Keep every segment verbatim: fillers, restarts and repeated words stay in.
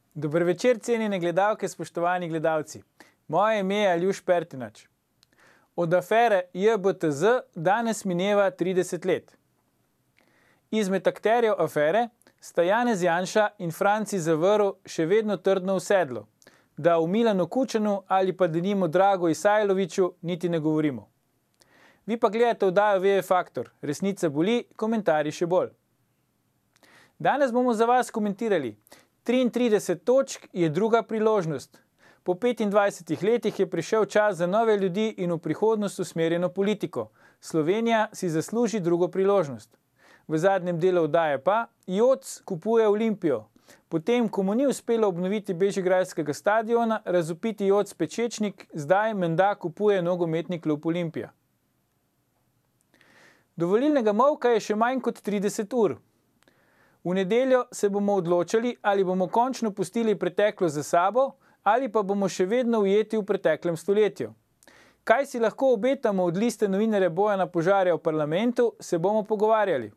Dober večer, cenjene gledalke, spoštovani gledalci. Moje ime je Aljuš Pertinač. Od afere J B T Z danes mineva trideset let. Izmed akterjev afere sta Janez Janša in Franci Zavrl še vedno trdno v sedlu, da o Milanu Kučanu ali pa denimo Dragu Isajloviću niti ne govorimo. Vi pa gledate oddajo V Faktor, resnica boli, komentarji še bolj. Danes bomo za vas komentirali. triintrideset točk je druga priložnost. Po petindvajsetih letih je prišel čas za nove ljudi in v prihodnost usmerjeno politiko. Slovenija si zasluži drugo priložnost. V zadnjem delu oddaje pa J O C kupuje Olimpijo. Potem, ko mu ni uspelo obnoviti bežigrajskega stadiona, razvpiti J O C Pečečnik zdaj menda kupuje nogometni klub Olimpija. Do volilnega molka je še manj kot trideset ur. V nedeljo se bomo odločali, ali bomo končno pustili preteklo za sabo, ali pa bomo še vedno ujeti v preteklem stoletju. Kaj si lahko obetamo od liste novinarja Bojana Požarja v parlamentu, se bomo pogovarjali.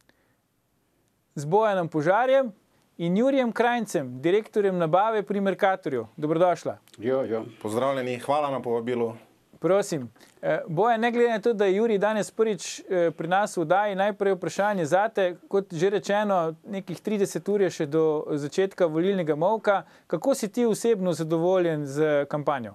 Z Bojanom Požarjem in Jurijem Krajncem, direktorjem nabave pri Mercatorju. Dobrodošla. Jo, jo. Pozdravljeni, hvala na povabilu. Prosim. Bojan, ne glede na to, da je Jurij danes prvič pri nas v oddaji, najprej vprašanje zate, kot že rečeno, nekih trideset ur je še do začetka volilnega molka. Kako si ti osebno zadovoljen z kampanjo?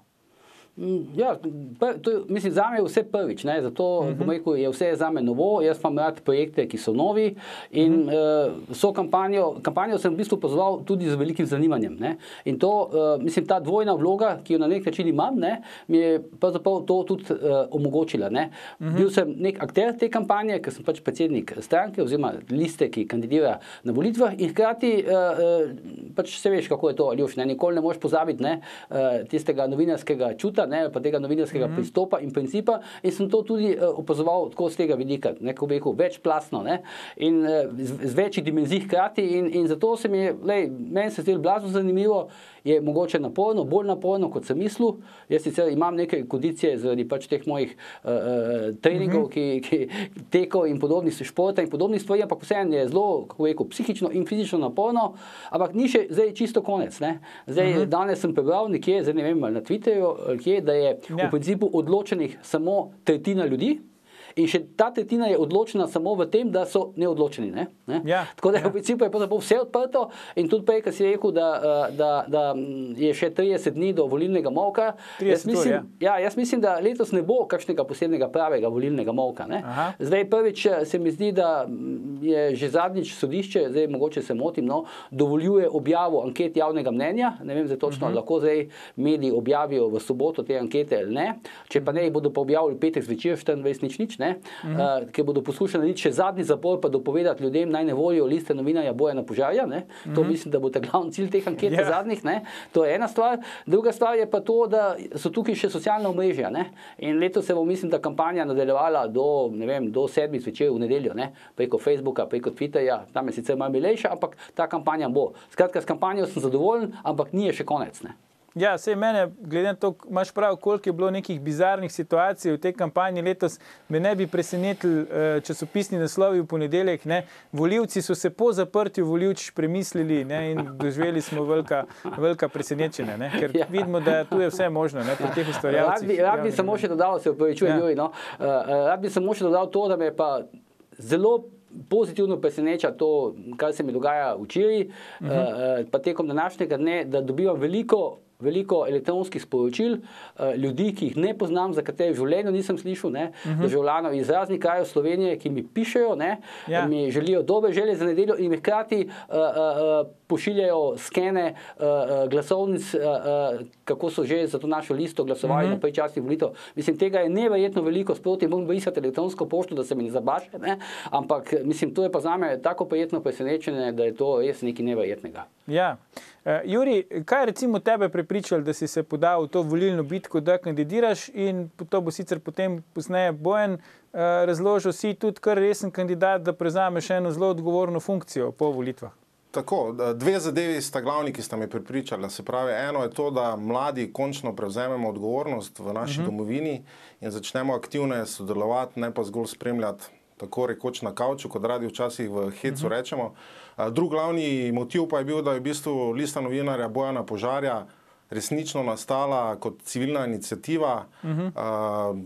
Ja, to, mislim, zame je vse prvič, ne? Zato uh-huh. bom rekel, je vse zame novo, jaz imam rad projekte, ki so novi in uh-huh. uh, so kampanjo, kampanjo sem v bistvu pozval tudi z velikim zanimanjem, ne? In to, uh, mislim, ta dvojna vloga, ki jo na nek način imam, ne, mi je pravzaprav to tudi uh, omogočila, ne? Uh-huh. Bil sem nek akter te kampanje, ker sem pač predsednik stranke oziroma liste, ki kandidira na volitvah in hkrati uh, uh, pač se veš, kako je to, Aljuš, ne? Nikoli ne moreš pozabiti, ne, uh, tistega novinarskega čuta, ne, pa tega novinarskega mm-hmm. pristopa in principa in sem to tudi uh, opazoval tako z tega vidika, neko rekel, večplastno, ne, in uh, z, z večjih dimenzij hkrati in, in zato se mi je, lej, meni se zdelo blazno zanimivo, je mogoče naporno, bolj naporno, kot sem mislil. Jaz sicer imam neke kondicije zaradi pač teh mojih uh, uh, treningov, mm-hmm. ki, ki tekov in podobnih športa in podobnih stvari, ampak vseeno je zelo, kako rekel, psihično in fizično naporno, ampak ni še zdaj čisto konec, ne. Zdaj, mm-hmm. danes sem prebral nekje, zdaj ne vem, na Twitterju, kje, da je v principu odločenih samo tretjina ljudi in še ta tretjina je odločena samo v tem, da so neodločeni. Ne? Ne? Ja, Tako da je ja. v principu je vse odprto in tudi prej, kad si rekel, da, da, da je še trideset dni do volilnega molka, jaz mislim, ur, ja. ja, jaz mislim, da letos ne bo kakšnega posebnega pravega volilnega molka. Ne? Zdaj prvič se mi zdi, da je že zadnjič sodišče, zdaj mogoče se motim, no, dovoljuje objavo anket javnega mnenja, ne vem zdaj točno, uh-huh. lahko zdaj mediji objavijo v soboto te ankete ali ne, če pa ne, bodo pa objavili petek zvečer, štiriindvajset nič nič, ne, uh-huh. uh, ki bodo poskušali narediti še zadnji zapor, pa dopovedati ljudem, naj ne volijo liste novinarja Bojana Požarja, ne, to uh-huh. mislim, da bo ta glavni cilj teh anket yeah. zadnjih, ne, to je ena stvar. Druga stvar je pa to, da so tukaj še socialna omrežja, ne, in letos se bo, mislim, da kampanja nadaljevala do, ne vem, do sedmih zvečer v nedeljo, ne, preko Facebooka, preko Twitterja, tam je sicer malo milejša, ampak ta kampanja bo. Skratka, s kampanjo sem zadovoljen, ampak ni je še konec, ne. Ja, sej mene, glede na to, imaš prav, koliko je bilo nekih bizarnih situacij v tej kampanji letos, me ne bi presenetili uh, časopisni naslovi v ponedeljek, ne, volivci so se po zaprtju volivčič premislili, ne, in doživeli smo velika, velika presenečenja, ne, ker ja. vidimo, da tu je vse možno, ne, pri teh ustvarjalcih. Rad bi, rad bi samo še dodal, se upravičujem, ja. Joj, no, uh, rad bi samo še dodal to, da me pa zelo pozitivno preseneča to, kar se mi dogaja včeraj, uh-huh. uh, pa tekom današnjega dne, da dobivam veliko veliko elektronskih sporočil uh, ljudi, ki jih ne poznam, za katere v življenju nisem slišal, ne, uh-huh. državljanov iz raznih krajev Slovenije, ki mi pišejo, ne, ja. mi želijo dobre želje za nedeljo in mi hkrati uh, uh, pošiljajo skene uh, glasovnic, uh, uh, kako so že za to našo listo glasovali uh-huh. na predčasnih volitev. Mislim, tega je neverjetno veliko, sproti moram brisati elektronsko pošto, da se mi ne zabaše, ne, ampak mislim, to je pa zame tako prijetno presenečenje, da je to res nekaj neverjetnega. Ja. Uh, Juri, kaj je recimo tebe prepričal, da si se podal v to volilno bitko, da kandidiraš in to bo sicer potem posneje Bojan uh, razložil, si tudi kar resen kandidat, da prevzameš eno zelo odgovorno funkcijo po volitvah? Tako, dve zadevi sta glavni, ki sta me prepričali. Se pravi, eno je to, da mladi končno prevzememo odgovornost v naši uh-huh. domovini in začnemo aktivno sodelovati, ne pa zgolj spremljati tako rekoč na kavču, kot radi včasih v hecu rečemo. Drug glavni motiv pa je bil, da je v bistvu Lista novinarja Bojana Požarja resnično nastala kot civilna iniciativa. Uh-huh.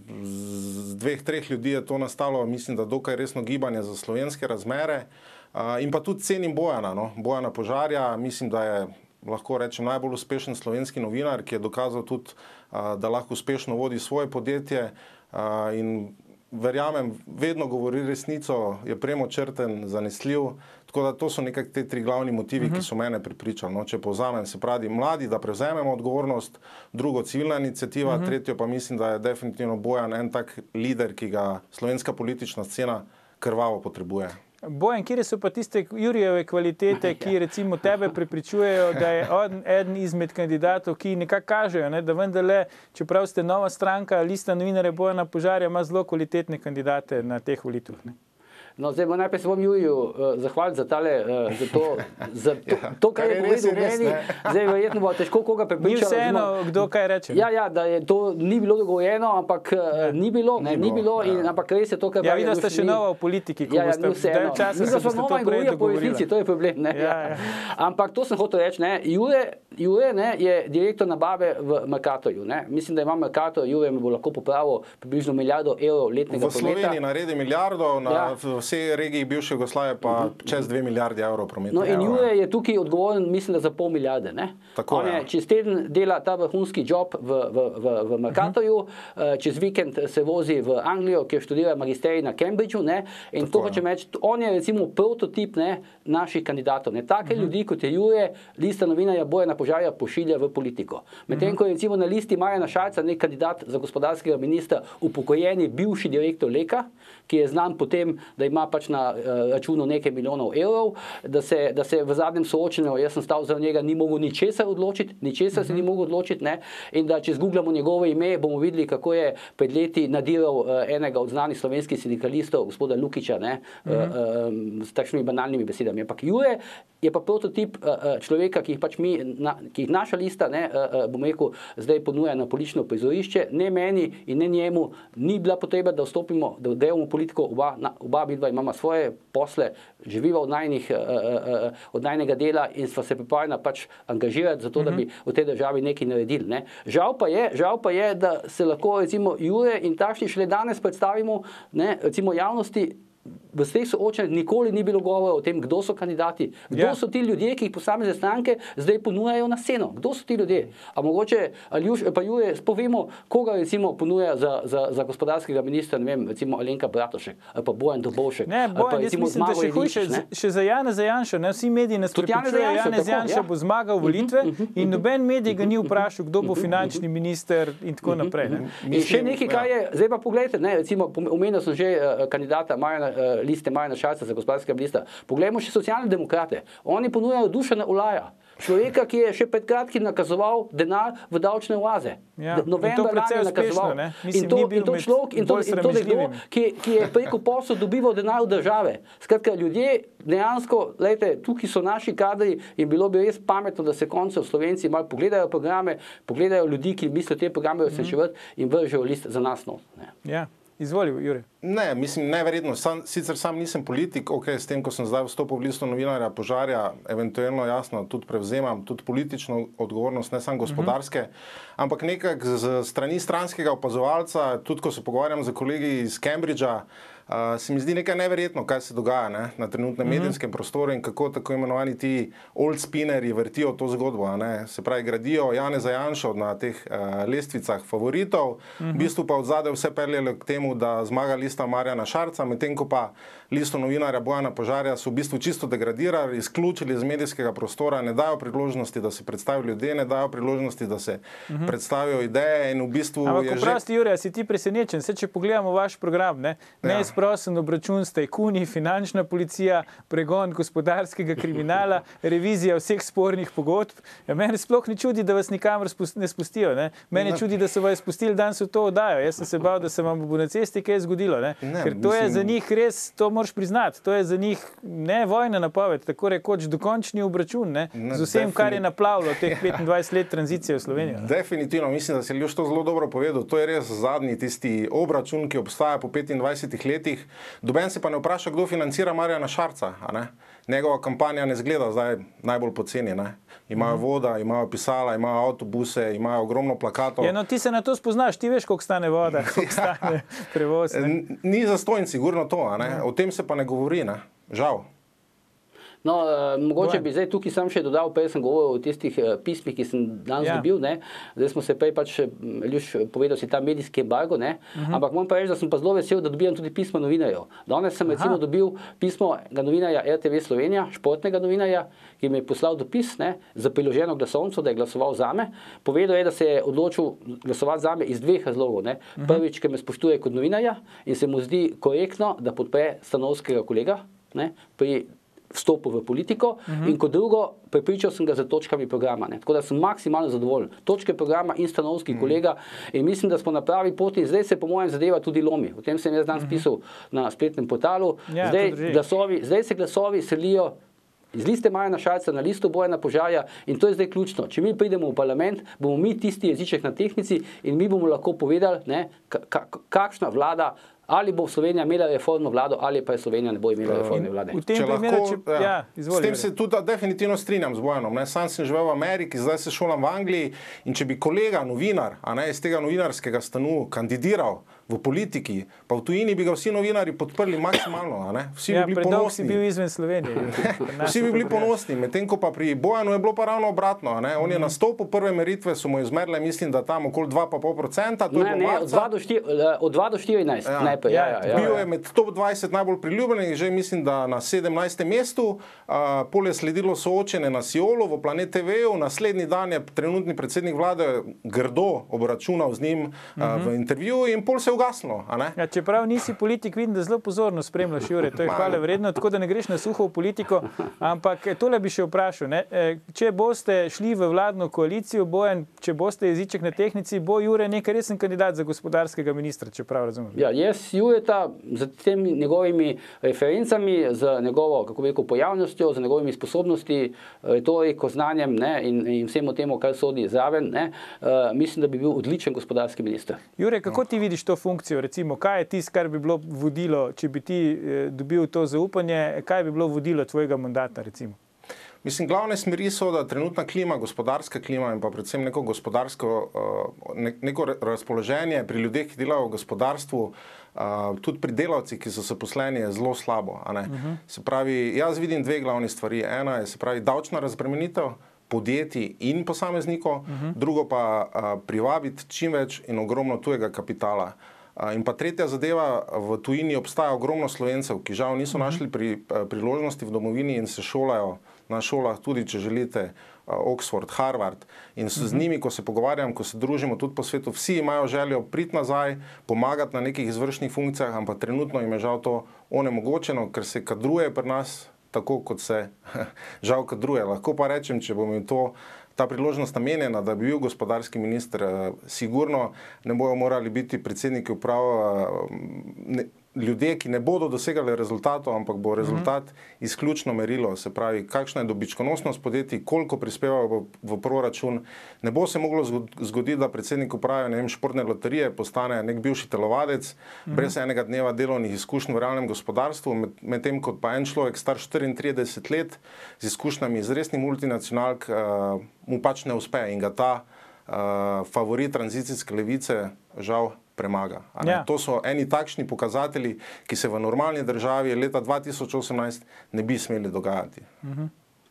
Z dveh, treh ljudi je to nastalo, mislim, da dokaj resno gibanje za slovenske razmere. Uh, in pa tudi cenim Bojana, no? Bojana Požarja, mislim, da je, lahko rečem, najbolj uspešen slovenski novinar, ki je dokazal tudi, uh, da lahko uspešno vodi svoje podjetje uh, in verjamem, vedno govori resnico, je premočrten, zanesljiv. Tako da to so nekako te tri glavni motivi, uh-huh. ki so mene pripričali. No, če povzamem, se pravi, mladi, da prevzememo odgovornost, drugo civilna iniciativa, uh-huh. tretjo pa mislim, da je definitivno Bojan en tak lider, ki ga slovenska politična scena krvavo potrebuje. Bojan, kje so pa tiste Jurijeve kvalitete, ki recimo tebe prepričujejo, da je on eden izmed kandidatov, ki nekako kažejo, ne, da vendarle, čeprav ste nova stranka, Lista novinarja Bojana Požarja ima zelo kvalitetne kandidate na teh volitvah, ne? No, zdaj najprej se bom Juriju uh, zahvaliti za, tale, uh, za, to, za to, ja, to, kar je povedal meni. Zdaj verjetno bo težko koga prepričati. Ni vseeno, kdo kaj reče. Ja, ja, da je to ni bilo dogovorjeno, ampak uh, ni bilo, ne, ni bilo, in, ja. ampak res je to, kar ja, videl ste še nova v politiki, ko ja, ja, boste daj časa, se boste to prej dogovorila. To je problem, ne. Ja, ja. Ampak to sem hotel reči, ne. Jure, Jure ne, je direktor nabave v Mercatorju, ne. Mislim, da ima Mercator, Jure mi bo lahko popravil približno milijardo evrov letnega prometa. V Sloveniji naredi milijardo, na ja. vsej regiji bivše Jugoslavije pa čez dve milijardi evrov prometa. No in Jure je tukaj odgovoren, mislim, da za pol milijarde. Ne? Tako, On je ja. čez teden dela ta vrhunski job v, v, v, v Mercatorju, uh-huh. čez vikend se vozi v Anglijo, kjer študira magisterij na Cambridgeu, ne? In tako, to hočem reči, on je recimo prototip, ne, naših kandidatov. Ne? Take uh-huh. ljudi, kot je Jure, Lista novinarja Bojana Požarja pošilja v politiko. Medtem, uh-huh. ko je recimo na listi Marjana Šarca nek kandidat za gospodarskega ministra, upokojeni bivši direktor Leka, ki je znan potem, da ima pač na računu nekaj milijonov evrov, da se, da se v zadnjem soočenju, jaz sem stal za njega, ni mogel ničesar odločiti, ničesar se ni mogel odločiti, ne? In da če zgooglamo njegovo ime, bomo videli, kako je pred leti nadiral uh, enega od znanih slovenskih sindikalistov, gospoda Lukiča, ne? Uh, uh, s takšnimi banalnimi besedami. Ampak Jure je pa prototip uh, človeka, ki jih pač mi, na, ki jih naša lista, ne, uh, bom rekel, zdaj ponuja na politično prizorišče. Ne meni in ne njemu ni bila potreba, da vstopimo, da delamo politiko, oba, na, oba bidva imamo svoje posle, živiva od, najnih, uh, uh, od najnega dela in sva se pripravljena pač angažirati za to, uh-huh. da bi v tej državi nekaj naredili. Ne. Žal pa je, žal pa je, da se lahko recimo Jure in takšni šele danes predstavimo, ne, recimo javnosti. V teh soočenjih nikoli ni bilo govora o tem, kdo so kandidati, kdo ja. so ti ljudje, ki jih posamezne stranke zdaj ponujajo na sceno. Kdo so ti ljudje? A mogoče Aljuš, pa Jure, spovemo, koga recimo ponuja za, za, za gospodarskega ministra, ne vem, recimo Alenka Bratušek, ali pa Bojan Dobovšek. Ne, Bojan, jaz mislim, da še hujše, še za Janeza Janša, ne, vsi mediji nas prepričujejo, Janez Janša ja. bo zmagal volitve uh-huh, uh-huh, in noben medij ga ni vprašal, kdo bo finančni minister in tako uh-huh, naprej. Ne. In še nekaj, kaj je, zdaj pa pogledajte, ne, recimo, omenil sem že uh, kandidata Marjana, uh, liste Marjana Šarca za gospodarskega ministra. Poglejmo še socialne demokrate. Oni ponujajo Dušana Olaja. Človeka, ki je še pred kratkim nakazoval denar v davčne oaze. Ja, novembra lani je nakazoval. Mislim, in to, in to človek, in to, in to nekdo, ki, ki je preko posla dobival denar od države. Skratka, ljudje dejansko, lejte, tukaj so naši kadri in bilo bi res pametno, da se koncev Slovenci malo pogledajo programe, pogledajo ljudi, ki mislijo te programe uresničevati mm-hmm. in vržejo list za nas not. Ja. Izvoli, Jure. Ne, mislim, neverjetno. Sam, sicer sam nisem politik, ok, s tem, ko sem zdaj vstopil v Listo novinarja Požarja, eventualno jasno tudi prevzemam tudi politično odgovornost, ne samo gospodarske, mm-hmm. ampak nekako z strani stranskega opazovalca, tudi ko se pogovarjam z kolegi iz Cambridgea, Uh, se mi zdi nekaj neverjetno, kaj se dogaja ne, na trenutnem mm-hmm. medijskem prostoru in kako tako imenovani ti old spinnerji vrtijo to zgodbo. Ne. Se pravi, gradijo Janeza Janšo na teh uh, lestvicah favoritov, mm-hmm. v bistvu pa od zadaj vse peljalo k temu, da zmaga lista Marjana Šarca, medtem ko pa listo novinarja Bojana Požarja so v bistvu čisto degradirali, izključili iz medijskega prostora, ne dajo priložnosti, da se predstavijo ljudje, ne dajo priložnosti, da se mm-hmm. predstavijo ideje in v bistvu Ampak, je že... Ampak, prosti, Jure, si ti presenečen? Se, če pogledamo vaš program, ne, ne ja. prosen obračun s tajkuni, finančna policija, pregon gospodarskega kriminala, revizija vseh spornih pogodb. Ja, mene sploh ne čudi, da vas nikamor ne spustijo. Ne. Mene ne. čudi, da so vas spustili danes v to oddajo. Jaz sem se bal, da se vam bo na cesti kaj zgodilo. Ne. Ne, Ker to mislim... je za njih res, to moraš priznati, to je za njih ne vojna napoved, tako rekoč dokončni obračun ne, ne, z vsem, defini... kar je naplavilo teh petindvajset let tranzicije v Slovenijo. Definitivno, mislim, da si Ljuš to zelo dobro povedal. To je res zadnji tisti obračun, ki obstaja po petindvajsetih letih. letih. Doben se pa ne vpraša, kdo financira Marjana Šarca. A ne? Njegova kampanja ne zgleda zdaj najbolj poceni. Ne? Imajo voda, imajo pisala, imajo avtobuse, imajo ogromno plakatov. Ja, no, ti se na to spoznaš, ti veš, koliko stane voda, koliko stane prevoz. Ne? Ni zastonj, sigurno to. A ne? O tem se pa ne govori, ne? Žal. No, uh, mogoče bi zdaj tukaj sam še dodal, prej sem govoril o tistih uh, pismih, ki sem danes ja. dobil, ne. Zdaj smo se prej pač, Ljuš povedal si ta medijski embargo, ne, uh -huh. ampak moram pa reči, da sem pa zelo vesel, da dobijam tudi pisma novinarjev. Danes sem Aha. recimo dobil pismo novinarja R T V Slovenija, športnega novinarja, ki mi je poslal dopis, ne, za priloženo glasovnico, da je glasoval zame. Povedal je, da se je odločil glasovati zame iz dveh razlogov, ne. Uh -huh. Prvič, ker me spoštuje kot novinarja in se mu zdi korektno, da podpre Stanovskega kolega, ne, pri vstopu v politiko, uh-huh. in kot drugo, prepričal sem ga za točkami programa. Ne. Tako da sem maksimalno zadovoljen. Točke programa in Stanovski uh-huh. kolega in mislim, da smo na pravi poti. Zdaj se po mojem zadeva tudi lomi. O tem sem jaz danes uh-huh. pisal na spletnem portalu. Ja, zdaj, glasovi, zdaj se glasovi selijo iz liste Marjana Šarca na listo Bojana Požarja in to je zdaj ključno. Če mi pridemo v parlament, bomo mi tisti jeziček na tehnici in mi bomo lahko povedali, ne, ka, kakšna vlada, ali bo Slovenija imela reformno vlado, ali pa je Slovenija ne bo imela reformne vlade. V tem če primeru, lahko, če, ja, ja, izvoli, s tem se tudi definitivno strinjam z Bojanom. Ne. Sam sem živel v Ameriki, zdaj se šolam v Angliji in če bi kolega novinar, a ne, iz tega novinarskega stanu kandidiral v politiki, pa v tujini bi ga vsi novinari podprli maksimalno. A ne. Vsi ja, bi bili ponosni. Si bil izven Slovenije. Vsi bi bili ponosni, medtem ko pa pri Bojanu je bilo pa ravno obratno. A ne. On je nastopil prve meritve, so mu izmerile, mislim, da tam okoli dva pa pol procenta. Ne, ne, od dva do štirinajst. Ja. Ja, ja, ja, bil je med top dvajset najbolj priljubljenih, že mislim, da na sedemnajstem mestu. Uh, pol je sledilo soočenje na Siolu v Planet T V-u, naslednji dan je trenutni predsednik vlade grdo obračunal z njim uh, uh-huh. v intervjuju in pol se je ugasnilo. Ja, čeprav nisi politik, vidim, da zelo pozorno spremljaš, Jure, to je hvale vredno, tako da ne greš na suho v politiko, ampak tole bi še vprašal. Ne? Če boste šli v vladno koalicijo, Bojan, če boste jeziček na tehnici, bo Jure nekaj resen kandidat za gospodarskega ministra, čeprav razumem. Ja, jaz Jureta z temi njegovimi referencami, z njegovo, kako bi rekel, pojavnostjo, z njegovimi sposobnosti, retoriko, znanjem, ne, in, in vsemu temu, kar sodi zraven, ne, uh, mislim, da bi bil odličen gospodarski minister. Jure, kako ti vidiš to funkcijo? Recimo, kaj je tisto, kar bi bilo vodilo, če bi ti eh, dobil to zaupanje, kaj bi bilo vodilo tvojega mandata, recimo? Mislim, glavne smeri so, da trenutna klima, gospodarska klima in pa predvsem neko gospodarsko, ne, neko razpoloženje pri ljudeh, ki delajo v gospodarstvu, tudi pri delavcih, ki so zaposleni, je zelo slabo. A ne? Uh-huh. Se pravi, jaz vidim dve glavni stvari. Ena je, se pravi, davčna razbremenitev podjetij in posameznikov, uh-huh. drugo pa a, privabiti čim več in ogromno tujega kapitala. A, in pa tretja zadeva, v tujini obstaja ogromno Slovencev, ki žal niso uh-huh. našli pri, a, priložnosti v domovini in se šolajo na šolah, tudi če želite, Oxford, Harvard. In z njimi, ko se pogovarjam, ko se družimo tudi po svetu, vsi imajo željo priti nazaj, pomagati na nekih izvršnih funkcijah, ampak trenutno jim je žal to onemogočeno, ker se kadruje pri nas tako, kot se žal kadruje. Lahko pa rečem, če bom jim to, ta priložnost namenjena, da bi bil gospodarski minister, sigurno ne bojo morali biti predsedniki uprav, ne, ljudje, ki ne bodo dosegali rezultatov, ampak bo rezultat mm-hmm. izključno merilo, se pravi, kakšna je dobičkonosnost podjetij, koliko prispevajo v, v proračun. Ne bo se moglo zgoditi, da predsednik uprave, ne vem, športne loterije postane nek bivši telovadec, mm-hmm. brez enega dneva delovnih izkušenj v realnem gospodarstvu, med, med tem, kot pa en človek star štiriintrideset let z izkušnjami iz resnih multinacionalk, uh, mu pač ne uspe in ga ta uh, favorit tranzicijske levice žal premaga. Ja. To so eni takšni pokazatelji, ki se v normalni državi leta dva tisoč osemnajst ne bi smeli dogajati. Uh-huh.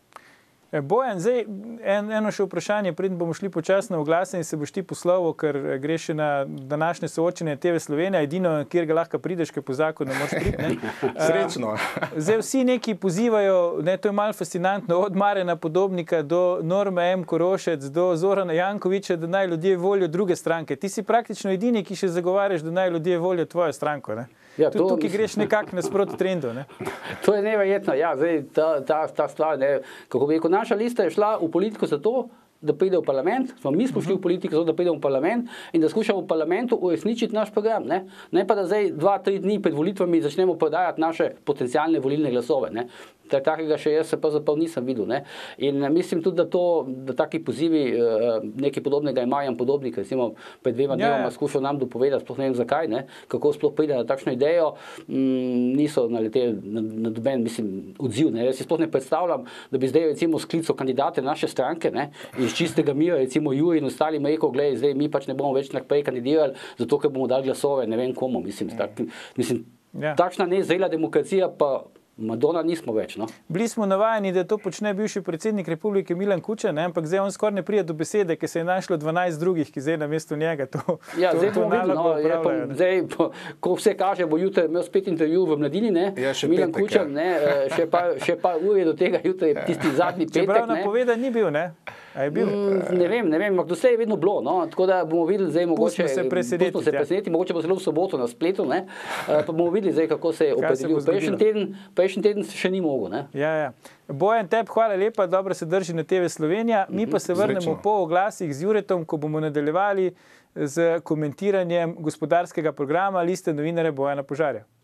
Bojan, zdaj en, eno še vprašanje, preden bomo šli počasno v glase in se boš ti posloval, ker greš na današnje soočenje T V Slovenija, edino, kjer ga lahko prideš, ker po zakonu ne moreš priti. Ne? Srečno. Zdaj vsi neki pozivajo, ne, to je malo fascinantno, od Marjana Podobnika do Norme M. Korošec, do Zorana Jankovića, da naj ljudje volijo druge stranke. Ti si praktično edini, ki še zagovarjaš, da naj ljudje volijo tvojo stranko. Ne? Ja, to, tukaj greš nekako nasproti trendu. Ne? To je neverjetno. Ja, zdaj, ta, ta, ta stvar, ne, kako bi rekel, naša lista je šla v politiko zato, da pride v parlament, smo mi smo šli v politiko, zato da pridemo v parlament in da skušamo v parlamentu uresničiti naš program. Ne, ne pa da zdaj dva, tri dni pred volitvami začnemo prodajati naše potencialne volilne glasove. Ne. Takega še jaz se pravzaprav nisem videl. Ne. In mislim tudi, da, to, da taki pozivi nekaj podobnega ima Jan Podobnik, recimo pred dvema dnevoma skušal nam dopovedati, sploh ne vem zakaj, ne, kako sploh pride na takšno idejo, m, niso naleteli na, na doben, mislim, odziv. Ne. Jaz si sploh ne predstavljam, da bi zdaj recimo sklical kandidate naše stranke, ne, iz čistega mira, recimo Juri in ostali rekel, glej, zdaj mi pač ne bomo več naprej kandidirali, zato ker bomo dali glasove, ne vem komu, mislim, tak, mislim ja. Takšna nezrela demokracija pa Madonna nismo več. No? Bili smo navajeni, da to počne bivši predsednik republike Milan Kučan, ne? Ampak zdaj on skoraj ne pride do besede, ker se je našlo dvanajst drugih, ki zdaj na mesto njega to, ja, to, zdaj to nalogo upravljajo. No, zdaj, po, ko vse kaže, bo jutri imel spet intervju v Mladini, ne? Ja, Milan petek, Kučan, ja. ne? še pa, še pa ure do tega jutri, tisti zadnji petek. Čeprav napovedan ni bil, ne? A je bil? Mm, ne vem, ne vem, ampak doslej je vedno bilo, no? Tako da bomo videli zdaj mogoče, pustimo se preseneti, pustimo se preseneti, mogoče bo zelo v soboto na spletu, ne? Pa bomo videli zdaj, kako se je opredelil. Prejšnji teden, prejšnji teden se še ni mogel, ne? Ja, ja. Bojan, tebi hvala lepa, dobro se drži na T V Slovenija. Mi pa se vrnemo Zrečno. po oglasih z Juretom, ko bomo nadaljevali z komentiranjem gospodarskega programa Liste novinarja Bojana Požarja.